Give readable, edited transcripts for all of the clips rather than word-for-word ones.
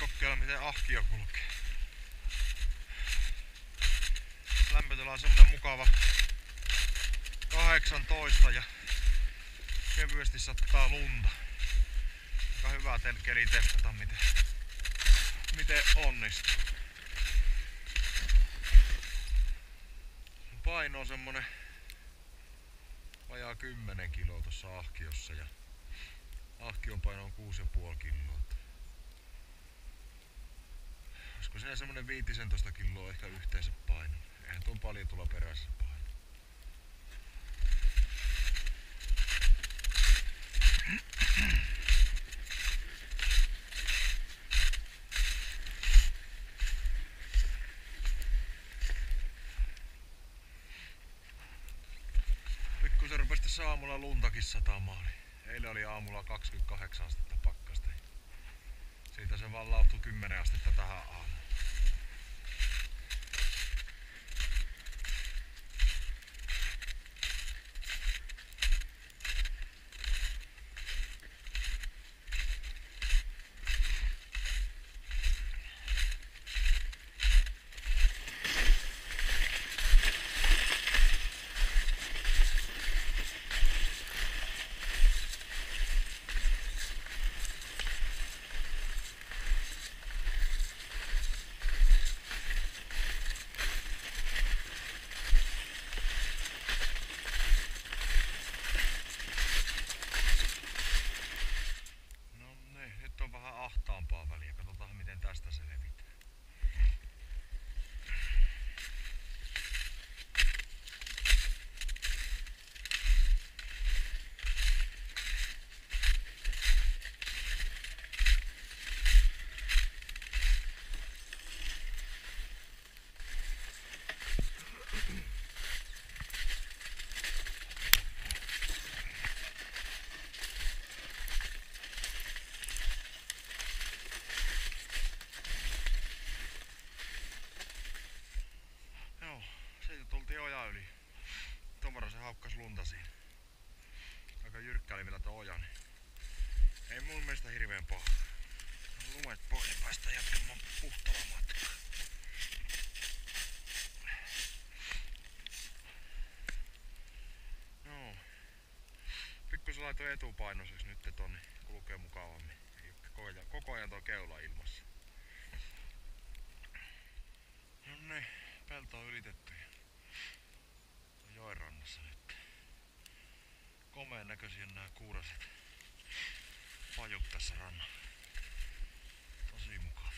kokeilla miten ahkio kulkee. Lämpötila on semmonen mukava 18 ja kevyesti sattaa lunta. Aika hyvä keli testata miten onnistuu. Paino on semmonen vajaa 10 kiloa tossa ahkiossa ja ahkion paino on 6,5 kiloa. Olisiko siinä semmonen 15 kiloa ehkä yhteensä paino. Eihän tuon paljon tulla perässä paino. Pikkusen rupesi tässä aamulla luntakin satamaan. Eilen oli aamulla 28 astetta pakkasta. Siitä se vaan lauhtui 10 astetta tähän aamuun. Ahtaampaa väliä. Katsotaan miten tästä selvitään. Siitä tultiin oja yli. Ton verran se haukkas lunta siinä. Aika jyrkkä oli vielä tuo oja, niin ei mun mielestä hirveen paha. Lumet pois ja päästään jatkamaan puhtaalla matkaa. No. Pikkusen laitoin etupainoiseksi nyt tonne, kulkee mukavammin. Koko ajan tuo keula ilmassa. No niin, pelto on ylitetty. Joen rannassa nyt. Komeen näköisiä nää kuuraset pajut tässä rannalla. Tosi mukavia.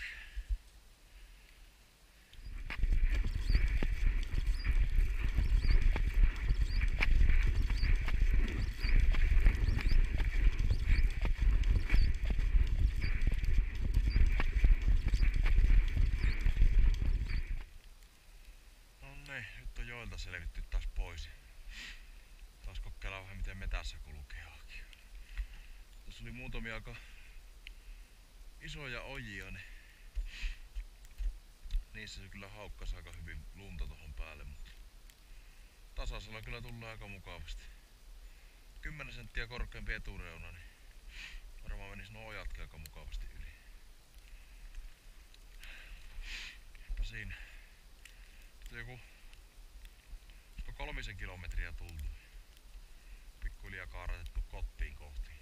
No niin, nyt on joelta selvitty taas pois. Taas kokeillaan vähän miten metässä kulkee ahkio. Tässä oli muutamia aika isoja ojia, niin niissä se kyllä haukkasi aika hyvin lunta tohon päälle, mutta tasaisella kyllä tulee aika mukavasti. 10 senttiä korkeampi etureuna, niin varmaan menis nuo ojatkin aika mukavasti yli. Eipä siinä. Sitten joku 3 kilometriä tultu. Pikkuhiljaa kaaratettu kotiin kohti.